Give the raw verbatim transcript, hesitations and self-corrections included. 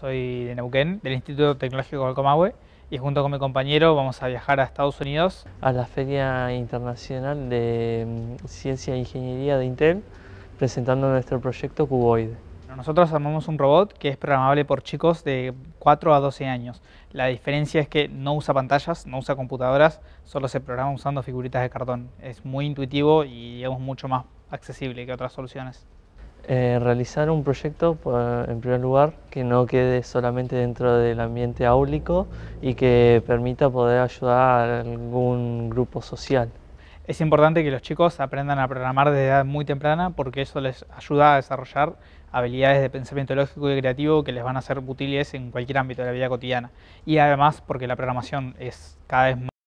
soy de Neuquén, del Instituto Tecnológico del Comahue, y junto con mi compañero vamos a viajar a Estados Unidos. A la Feria Internacional de mm, Ciencia e Ingeniería de Intel, presentando nuestro proyecto Cuboid. Nosotros armamos un robot que es programable por chicos de cuatro a doce años. La diferencia es que no usa pantallas, no usa computadoras, solo se programa usando figuritas de cartón. Es muy intuitivo y digamos mucho más accesible que otras soluciones. Eh, realizar un proyecto, pues, en primer lugar, que no quede solamente dentro del ambiente áulico y que permita poder ayudar a algún grupo social. Es importante que los chicos aprendan a programar desde edad muy temprana porque eso les ayuda a desarrollar habilidades de pensamiento lógico y creativo que les van a ser útiles en cualquier ámbito de la vida cotidiana. Y además porque la programación es cada vez más